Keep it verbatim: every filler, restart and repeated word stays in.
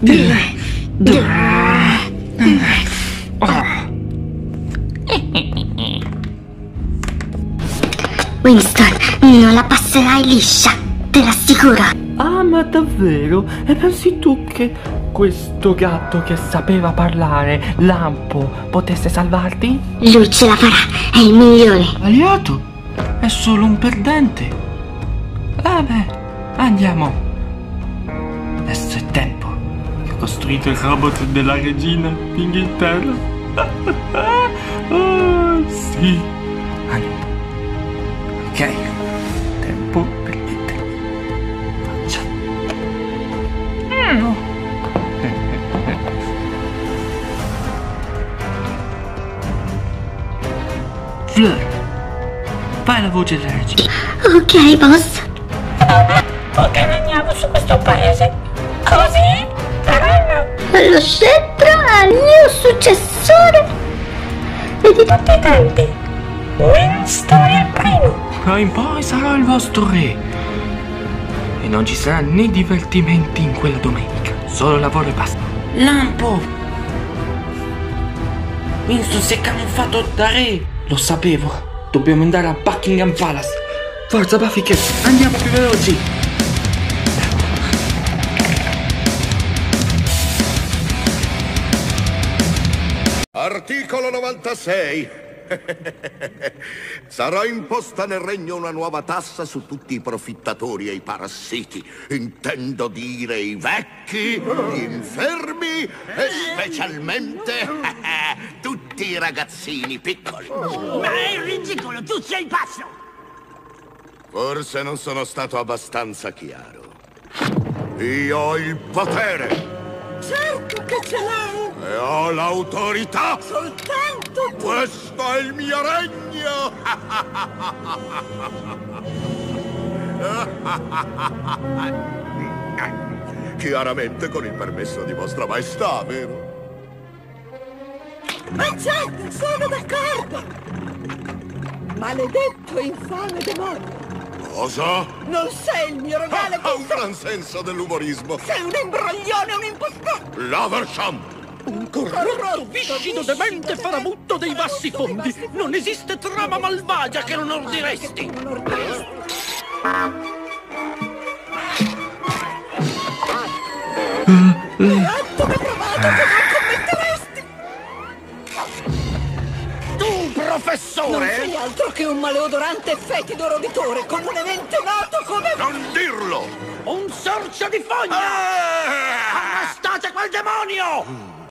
Winston, non la passerai liscia, te l'assicuro. Ah, ma davvero? E pensi tu che questo gatto che sapeva parlare, Lampo, potesse salvarti? Lui ce la farà, è il migliore. Aliato? È solo un perdente. Eh beh, andiamo. Adesso è tempo che ho costruito il robot della regina d'Inghilterra. Oh, sì. Andiamo. Ok, tempo per mettere faccia. Mm. Fleur, fai la voce della regina. Ok, boss. Ok, andiamo su questo paese. Così faranno. Lo scettro al mio successore. Vedi Tutti i tempi. Winston è il primo. Da in poi sarò il vostro re. E non ci sarà né divertimenti in quella domenica. Solo lavoro e basta. Lampo! Winston si è camuffato da re. Lo sapevo. Dobbiamo andare a Buckingham Palace. Forza Buffy, che andiamo più veloci. Articolo novantasei. Sarà imposta nel regno una nuova tassa su tutti i profittatori e i parassiti. Intendo dire i vecchi, gli infermi e specialmente tutti i ragazzini piccoli. Ma è ridicolo, tu sei pazzo. Forse non sono stato abbastanza chiaro. Io ho il potere. Certo che ce l'hai. E ho l'autorità. Soltanto tu. Questo è il mio regno. Chiaramente con il permesso di vostra maestà, vero? Ma certo, sono d'accordo. Maledetto infame demonio. Cosa? Non sei il mio regalo. Ha un gran senso dell'umorismo. Sei un imbroglione, un impostore. L'Aversham. Un corrotto, viscido, demente farabutto dei bassi fondi. Non esiste trama malvagia che non ordiresti. Non ordiresti. Ratto che provato che non commetteresti. Tu, professore! Non sei altro che un maleodorante e fetido roditore, comunemente noto come... Non dirlo! Un sorcio di fogna! Ah! Arrestate quel demonio!